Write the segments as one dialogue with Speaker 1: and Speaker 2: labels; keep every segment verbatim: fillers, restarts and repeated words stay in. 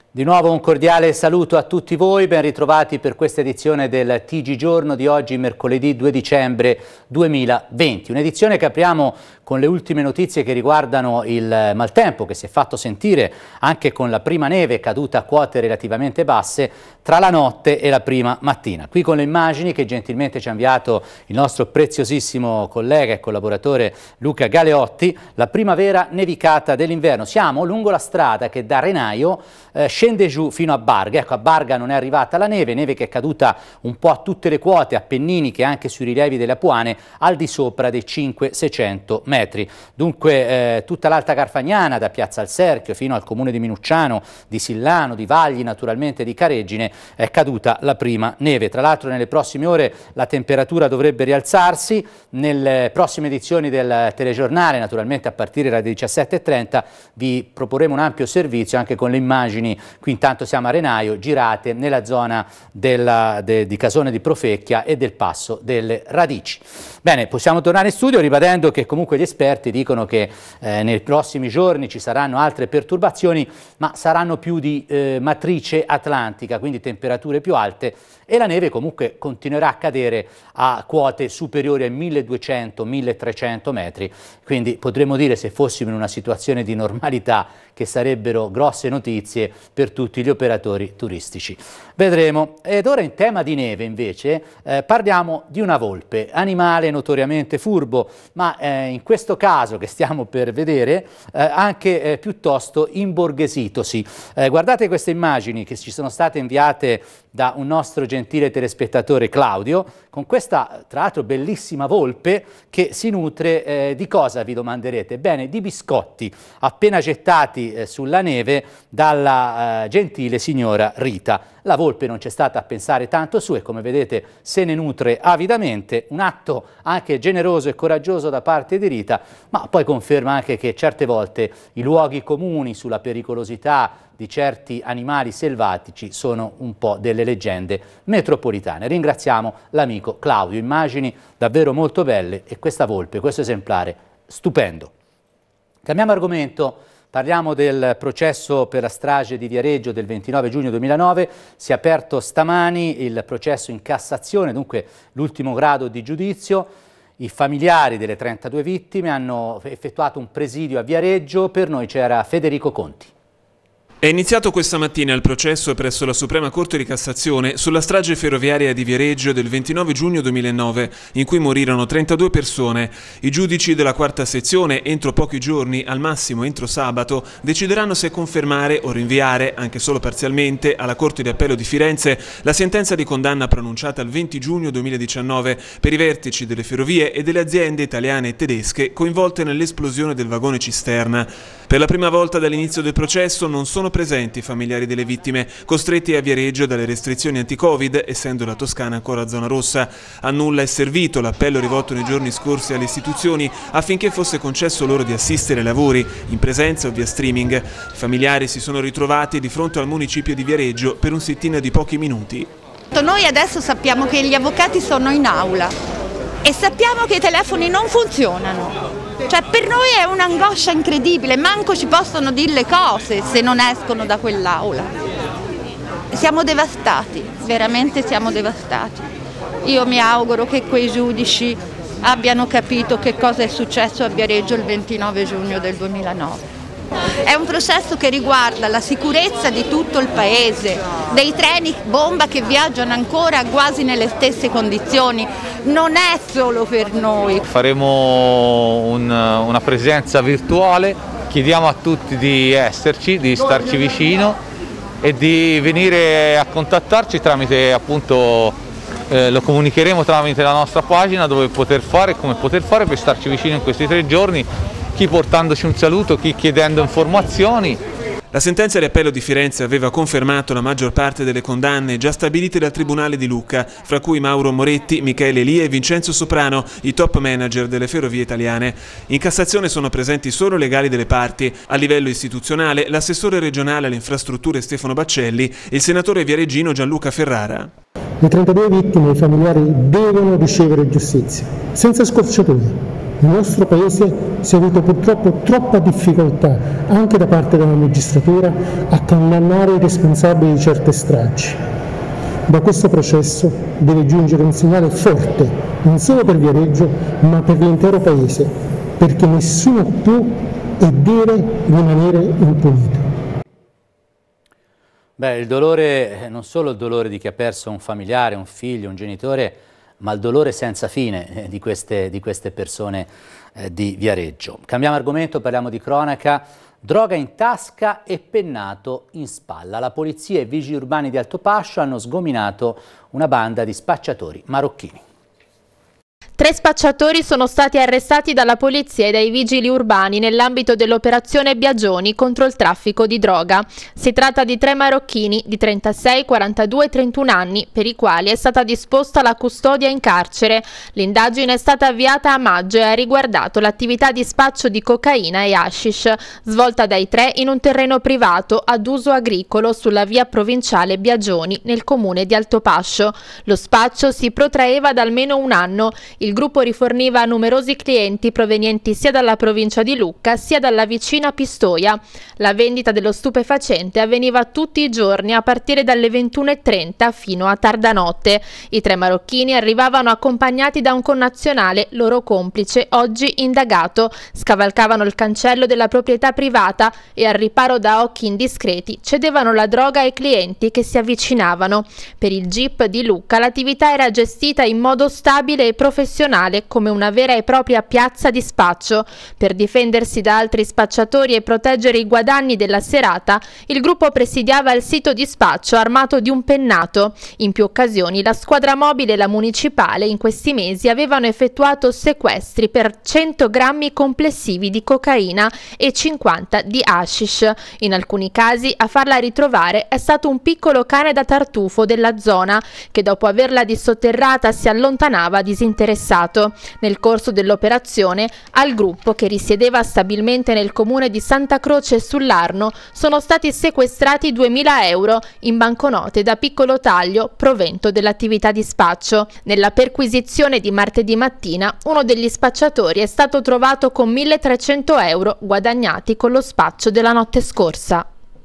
Speaker 1: Di nuovo un cordiale saluto a tutti voi, ben ritrovati per questa edizione del T G Giorno di oggi, mercoledì due dicembre duemilaventi. Un'edizione che apriamo con le ultime notizie che riguardano il maltempo, che si è fatto sentire anche con la prima neve caduta a quote relativamente basse tra la notte e la prima mattina. Qui con le immagini che gentilmente ci ha inviato il nostro preziosissimo collega e collaboratore Luca Galeotti, la primavera nevicata dell'inverno. Siamo lungo la strada che da Renaio eh, scende giù fino a Barga. Ecco, a Barga non è arrivata la neve, neve che è caduta un po' a tutte le quote appenniniche, anche sui rilievi delle Apuane, al di sopra dei cinquecento seicento metri. Dunque eh, tutta l'Alta Carfagnana, da Piazza al Serchio fino al comune di Minucciano, di Sillano, di Vagli, naturalmente di Careggine, è caduta la prima neve. Tra l'altro nelle prossime ore la temperatura dovrebbe rialzarsi. Nelle prossime edizioni del telegiornale, naturalmente a partire dalle diciassette e trenta, vi proporremo un ampio servizio anche con le immagini. Qui intanto siamo a Renaio, girate nella zona della, de, di Casone di Profecchia e del Passo delle Radici. Bene, possiamo tornare in studio ribadendo che comunque gli esperti dicono che eh, nei prossimi giorni ci saranno altre perturbazioni, ma saranno più di eh, matrice atlantica, quindi temperature più alte, e la neve comunque continuerà a cadere a quote superiori ai milleduecento milletrecento metri, quindi potremmo dire, se fossimo in una situazione di normalità, che sarebbero grosse notizie per tutti gli operatori turistici. Vedremo. Ed ora in tema di neve invece eh, parliamo di una volpe, animale notoriamente furbo, ma eh, in questo caso che stiamo per vedere eh, anche eh, piuttosto imborghesitosi. Eh, guardate queste immagini che ci sono state inviate da un nostro gentile telespettatore Claudio, con questa tra l'altro bellissima volpe che si nutre eh, di cosa, vi domanderete? Bene, di biscotti appena gettati eh, sulla neve dalla eh, gentile signora Rita. La volpe non c'è stata a pensare tanto su e, come vedete, se ne nutre avidamente, un atto anche generoso e coraggioso da parte di Rita, ma poi conferma anche che certe volte i luoghi comuni sulla pericolosità di certi animali selvatici sono un po' delle leggende metropolitane. Ringraziamo l'amico Claudio, immagini davvero molto belle e questa volpe, questo esemplare stupendo. Cambiamo argomento. Parliamo del processo per la strage di Viareggio del ventinove giugno duemilanove, si è aperto stamani il processo in Cassazione, dunque l'ultimo grado di giudizio. I familiari delle trentadue vittime hanno effettuato un presidio a Viareggio, per noi c'era Federico Conti.
Speaker 2: È iniziato questa mattina il processo presso la Suprema Corte di Cassazione sulla strage ferroviaria di Viareggio del ventinove giugno duemilanove, in cui morirono trentadue persone. I giudici della quarta sezione, entro pochi giorni, al massimo entro sabato, decideranno se confermare o rinviare, anche solo parzialmente, alla Corte di Appello di Firenze la sentenza di condanna pronunciata il venti giugno duemiladiciannove per i vertici delle ferrovie e delle aziende italiane e tedesche coinvolte nell'esplosione del vagone cisterna. Per la prima volta dall'inizio del processo non sono presenti i familiari delle vittime, costretti a Viareggio dalle restrizioni anti-Covid, essendo la Toscana ancora zona rossa. A nulla è servito l'appello rivolto nei giorni scorsi alle istituzioni affinché fosse concesso loro di assistere ai lavori, in presenza o via streaming. I familiari si sono ritrovati di fronte al municipio di Viareggio per un sit-in di pochi minuti.
Speaker 3: Noi adesso sappiamo che gli avvocati sono in aula e sappiamo che i telefoni non funzionano. Cioè, per noi è un'angoscia incredibile, manco ci possono dire le cose se non escono da quell'aula. Siamo devastati, veramente siamo devastati. Io mi auguro che quei giudici abbiano capito che cosa è successo a Viareggio il ventinove giugno del duemilanove. È un processo che riguarda la sicurezza di tutto il paese, dei treni bomba che viaggiano ancora quasi nelle stesse condizioni, non è solo per noi.
Speaker 4: Faremo un, una presenza virtuale, chiediamo a tutti di esserci, di starci vicino e di venire a contattarci tramite, appunto, eh, lo comunicheremo tramite la nostra pagina, dove poter fare e come poter fare per starci vicino in questi tre giorni. Chi portandoci un saluto, chi chiedendo informazioni.
Speaker 2: La sentenza di appello di Firenze aveva confermato la maggior parte delle condanne già stabilite dal Tribunale di Lucca, fra cui Mauro Moretti, Michele Elia e Vincenzo Soprano, i top manager delle ferrovie italiane. In Cassazione sono presenti solo legali delle parti. A livello istituzionale, l'assessore regionale alle infrastrutture Stefano Baccelli e il senatore viareggino Gianluca Ferrara.
Speaker 5: Le trentadue vittime e i familiari devono ricevere giustizia, senza scorciatoie. Il nostro Paese si è avuto purtroppo troppa difficoltà, anche da parte della magistratura, a condannare i responsabili di certe stragi. Da questo processo deve giungere un segnale forte, non solo per Viareggio, ma per l'intero Paese, perché nessuno può e deve rimanere impunito.
Speaker 1: Beh, il dolore, non solo il dolore di chi ha perso un familiare, un figlio, un genitore, ma il dolore senza fine di queste, di queste persone eh, di Viareggio. Cambiamo argomento, parliamo di cronaca. Droga in tasca e pennato in spalla. La polizia e i vigili urbani di Altopascio hanno sgominato una banda di spacciatori marocchini.
Speaker 6: Tre spacciatori sono stati arrestati dalla polizia e dai vigili urbani nell'ambito dell'operazione Biagioni contro il traffico di droga. Si tratta di tre marocchini di trentasei, quarantadue e trentuno anni, per i quali è stata disposta la custodia in carcere. L'indagine è stata avviata a maggio e ha riguardato l'attività di spaccio di cocaina e hashish, svolta dai tre in un terreno privato ad uso agricolo sulla via provinciale Biagioni, nel comune di Altopascio. Lo spaccio si protraeva da almeno un anno. Il Il gruppo riforniva numerosi clienti provenienti sia dalla provincia di Lucca sia dalla vicina Pistoia. La vendita dello stupefacente avveniva tutti i giorni a partire dalle ventuno e trenta fino a tarda notte. I tre marocchini arrivavano accompagnati da un connazionale, loro complice, oggi indagato. Scavalcavano il cancello della proprietà privata e al riparo da occhi indiscreti cedevano la droga ai clienti che si avvicinavano. Per il G I P di Lucca l'attività era gestita in modo stabile e professionale, come una vera e propria piazza di spaccio. Per difendersi da altri spacciatori e proteggere i guadagni della serata, il gruppo presidiava il sito di spaccio armato di un pennato. In più occasioni la squadra mobile e la municipale in questi mesi avevano effettuato sequestri per cento grammi complessivi di cocaina e cinquanta di hashish. In alcuni casi a farla ritrovare è stato un piccolo cane da tartufo della zona che dopo averla dissotterrata si allontanava disinteressato. Nel corso dell'operazione, al gruppo, che risiedeva stabilmente nel comune di Santa Croce sull'Arno, sono stati sequestrati duemila euro in banconote da piccolo taglio, provento dell'attività di spaccio. Nella perquisizione di martedì mattina, uno degli spacciatori è stato trovato con milletrecento euro guadagnati con lo spaccio della notte scorsa.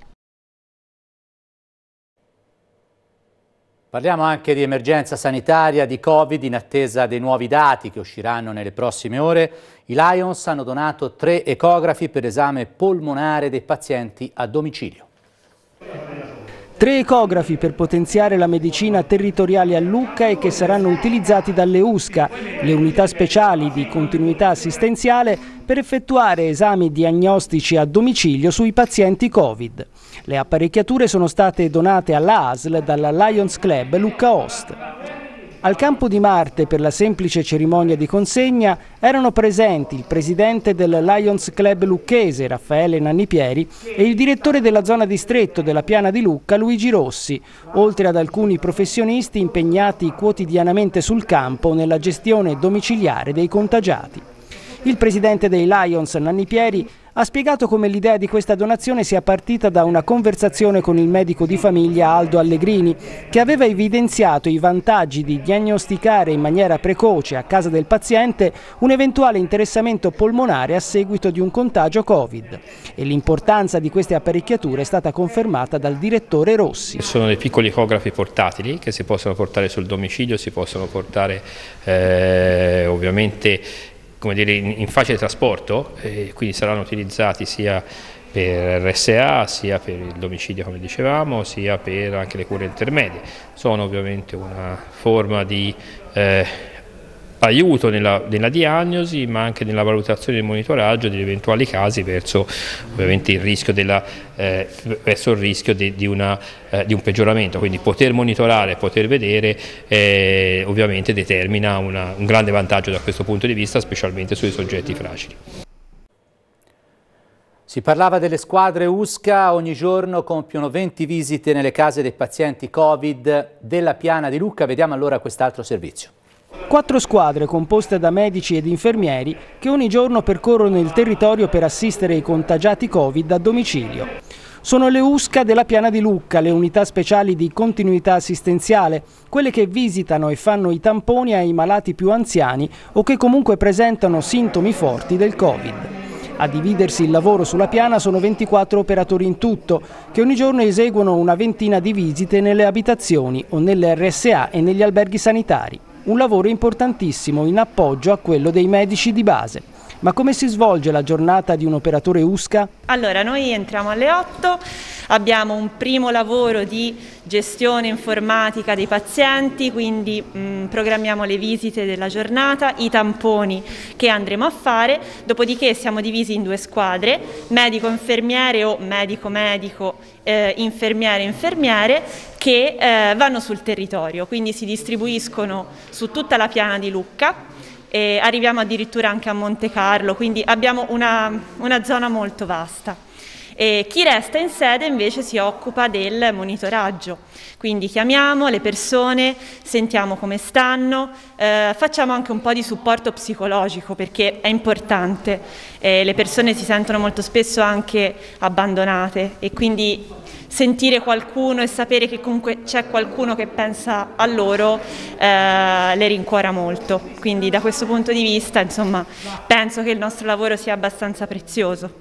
Speaker 1: Parliamo anche di emergenza sanitaria, di Covid, in attesa dei nuovi dati che usciranno nelle prossime ore. I Lions hanno donato tre ecografi per esame polmonare dei pazienti a domicilio.
Speaker 7: Tre ecografi per potenziare la medicina territoriale a Lucca e che saranno utilizzati dalle U S C A, le unità speciali di continuità assistenziale, per effettuare esami diagnostici a domicilio sui pazienti Covid. Le apparecchiature sono state donate alla A S L dalla Lions Club Lucca Host. Al Campo di Marte, per la semplice cerimonia di consegna, erano presenti il presidente del Lions Club lucchese, Raffaele Nannipieri, e il direttore della zona distretto della Piana di Lucca, Luigi Rossi, oltre ad alcuni professionisti impegnati quotidianamente sul campo nella gestione domiciliare dei contagiati. Il presidente dei Lions, Nannipieri, ha spiegato come l'idea di questa donazione sia partita da una conversazione con il medico di famiglia Aldo Allegrini, che aveva evidenziato i vantaggi di diagnosticare in maniera precoce a casa del paziente un eventuale interessamento polmonare a seguito di un contagio Covid. E l'importanza di queste apparecchiature è stata confermata dal direttore Rossi.
Speaker 8: Sono dei piccoli ecografi portatili che si possono portare sul domicilio, si possono portare eh, ovviamente come dire, in, in facile trasporto, e quindi saranno utilizzati sia per R S A, sia per il domicilio come dicevamo, sia per anche le cure intermedie. Sono ovviamente una forma di eh, aiuto nella, nella diagnosi, ma anche nella valutazione e monitoraggio degli eventuali casi verso ovviamente il rischio, della, eh, verso il rischio di, di, una, eh, di un peggioramento. Quindi poter monitorare, poter vedere eh, ovviamente determina una, un grande vantaggio da questo punto di vista, specialmente sui soggetti fragili.
Speaker 1: Si parlava delle squadre U S C A, ogni giorno compiono venti visite nelle case dei pazienti Covid della Piana di Lucca. Vediamo allora quest'altro servizio.
Speaker 7: Quattro squadre composte da medici ed infermieri che ogni giorno percorrono il territorio per assistere i contagiati Covid a domicilio. Sono le U S C A della Piana di Lucca, le unità speciali di continuità assistenziale, quelle che visitano e fanno i tamponi ai malati più anziani o che comunque presentano sintomi forti del Covid. A dividersi il lavoro sulla Piana sono ventiquattro operatori in tutto, che ogni giorno eseguono una ventina di visite nelle abitazioni o nelle R S A e negli alberghi sanitari. Un lavoro importantissimo in appoggio a quello dei medici di base. Ma come si svolge la giornata di un operatore U S C A?
Speaker 9: Allora, noi entriamo alle otto, abbiamo un primo lavoro di gestione informatica dei pazienti, quindi mh, programmiamo le visite della giornata, i tamponi che andremo a fare, dopodiché siamo divisi in due squadre, medico-infermiere o medico-medico, eh, infermiere-infermiere, che eh, vanno sul territorio, quindi si distribuiscono su tutta la Piana di Lucca. E arriviamo addirittura anche a Monte Carlo, quindi abbiamo una, una zona molto vasta. E chi resta in sede invece si occupa del monitoraggio, quindi chiamiamo le persone, sentiamo come stanno, eh, facciamo anche un po' di supporto psicologico perché è importante, eh, le persone si sentono molto spesso anche abbandonate e quindi sentire qualcuno e sapere che comunque c'è qualcuno che pensa a loro eh, le rincuora molto, quindi da questo punto di vista insomma penso che il nostro lavoro sia abbastanza prezioso.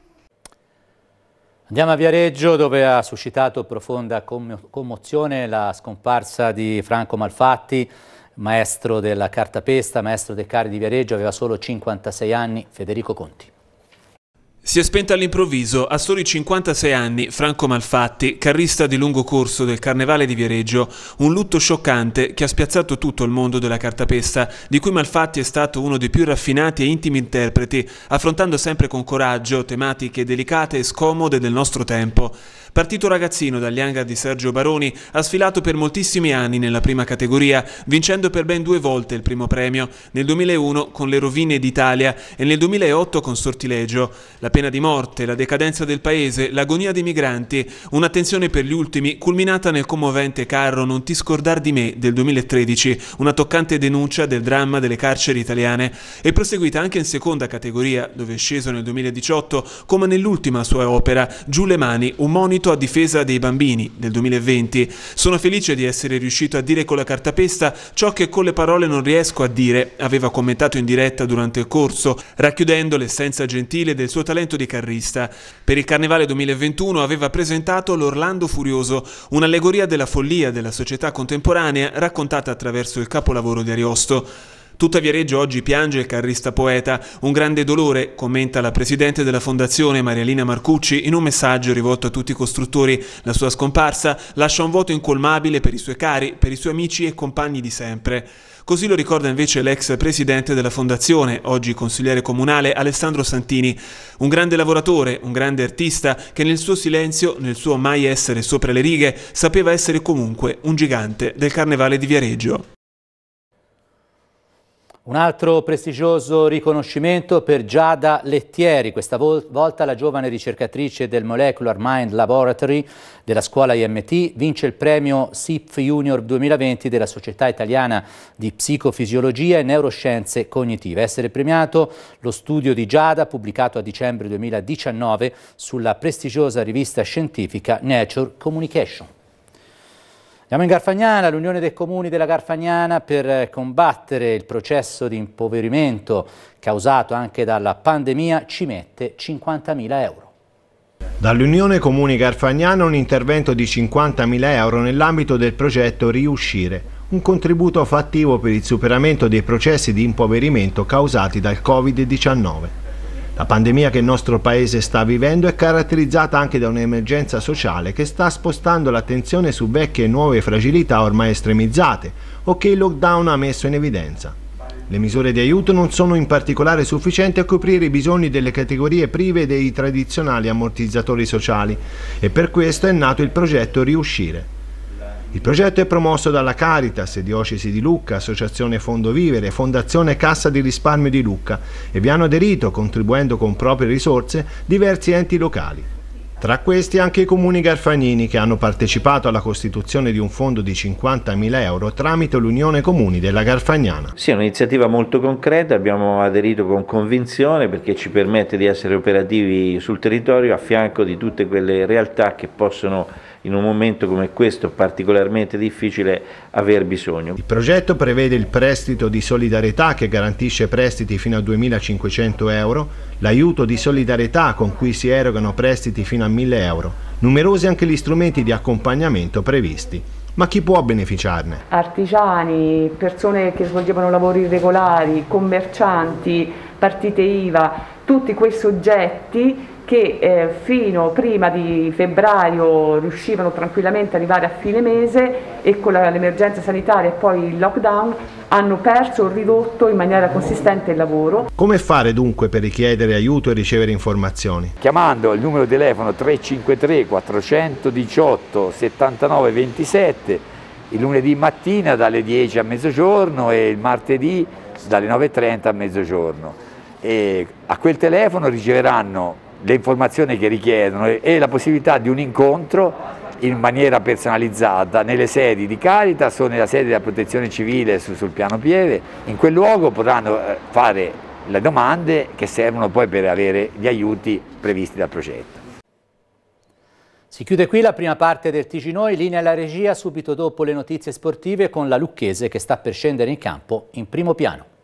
Speaker 1: Andiamo a Viareggio, dove ha suscitato profonda commozione la scomparsa di Franco Malfatti, maestro della cartapesta, maestro dei carri di Viareggio, aveva solo cinquantasei anni. Federico Conti.
Speaker 2: Si è spento all'improvviso, a soli cinquantasei anni, Franco Malfatti, carrista di lungo corso del Carnevale di Viareggio, un lutto scioccante che ha spiazzato tutto il mondo della cartapesta, di cui Malfatti è stato uno dei più raffinati e intimi interpreti, affrontando sempre con coraggio tematiche delicate e scomode del nostro tempo. Partito ragazzino dagli hangar di Sergio Baroni, ha sfilato per moltissimi anni nella prima categoria, vincendo per ben due volte il primo premio, nel duemilauno con le Rovine d'Italia e nel duemilaotto con Sortilegio. La pena di morte, la decadenza del paese, l'agonia dei migranti, un'attenzione per gli ultimi culminata nel commovente Carro Non ti scordar di me del duemilatredici, una toccante denuncia del dramma delle carceri italiane, e proseguita anche in seconda categoria, dove è sceso nel duemiladiciotto come nell'ultima sua opera, Giù le mani, un monito a difesa dei bambini del duemilaventi. Sono felice di essere riuscito a dire con la cartapesta ciò che con le parole non riesco a dire, aveva commentato in diretta durante il corso, racchiudendo l'essenza gentile del suo talento di carrista. Per il Carnevale duemilaventuno aveva presentato l'Orlando Furioso, un'allegoria della follia della società contemporanea raccontata attraverso il capolavoro di Ariosto. Tutta Viareggio oggi piange il carrista poeta, un grande dolore, commenta la presidente della fondazione Marialina Marcucci in un messaggio rivolto a tutti i costruttori. La sua scomparsa lascia un vuoto incolmabile per i suoi cari, per i suoi amici e compagni di sempre. Così lo ricorda invece l'ex presidente della fondazione, oggi consigliere comunale, Alessandro Santini, un grande lavoratore, un grande artista che nel suo silenzio, nel suo mai essere sopra le righe, sapeva essere comunque un gigante del Carnevale di Viareggio.
Speaker 1: Un altro prestigioso riconoscimento per Giada Lettieri, questa volta la giovane ricercatrice del Molecular Mind Laboratory della scuola I M T, vince il premio S I P Junior duemilaventi della Società Italiana di Psicofisiologia e Neuroscienze Cognitive. Essere premiato lo studio di Giada, pubblicato a dicembre duemiladiciannove sulla prestigiosa rivista scientifica Nature Communication. Andiamo in Garfagnana, l'Unione dei Comuni della Garfagnana, per combattere il processo di impoverimento causato anche dalla pandemia, ci mette cinquantamila euro.
Speaker 10: Dall'Unione Comuni Garfagnana un intervento di cinquantamila euro nell'ambito del progetto Riuscire, un contributo fattivo per il superamento dei processi di impoverimento causati dal Covid diciannove. La pandemia che il nostro Paese sta vivendo è caratterizzata anche da un'emergenza sociale che sta spostando l'attenzione su vecchie e nuove fragilità ormai estremizzate o che il lockdown ha messo in evidenza. Le misure di aiuto non sono in particolare sufficienti a coprire i bisogni delle categorie prive dei tradizionali ammortizzatori sociali e per questo è nato il progetto Riuscire. Il progetto è promosso dalla Caritas, Diocesi di Lucca, Associazione Fondo Vivere, Fondazione Cassa di Risparmio di Lucca e vi hanno aderito, contribuendo con proprie risorse, diversi enti locali. Tra questi anche i comuni garfagnini che hanno partecipato alla costituzione di un fondo di cinquantamila euro tramite l'Unione Comuni della Garfagnana.
Speaker 11: Sì, è un'iniziativa molto concreta, abbiamo aderito con convinzione perché ci permette di essere operativi sul territorio a fianco di tutte quelle realtà che possono in un momento come questo particolarmente difficile aver bisogno.
Speaker 10: Il progetto prevede il prestito di solidarietà che garantisce prestiti fino a duemilacinquecento euro, l'aiuto di solidarietà con cui si erogano prestiti fino a mille euro, numerosi anche gli strumenti di accompagnamento previsti. Ma chi può beneficiarne?
Speaker 12: Artigiani, persone che svolgevano lavori irregolari, commercianti, partite I V A, tutti quei soggetti che eh, fino prima di febbraio riuscivano tranquillamente ad arrivare a fine mese e con l'emergenza sanitaria e poi il lockdown hanno perso o ridotto in maniera consistente il lavoro.
Speaker 10: Come fare dunque per richiedere aiuto e ricevere informazioni?
Speaker 13: Chiamando il numero di telefono tre cinque tre quattrocentodiciotto settantanove ventisette il lunedì mattina dalle dieci a mezzogiorno e il martedì dalle nove e trenta a mezzogiorno. E a quel telefono riceveranno le informazioni che richiedono e la possibilità di un incontro in maniera personalizzata nelle sedi di Caritas o nella sede della Protezione Civile su, sul piano Pieve. In quel luogo potranno fare le domande che servono poi per avere gli aiuti previsti dal progetto.
Speaker 1: Si chiude qui la prima parte del T G Noi, linea alla regia subito dopo le notizie sportive con la Lucchese che sta per scendere in campo in primo piano.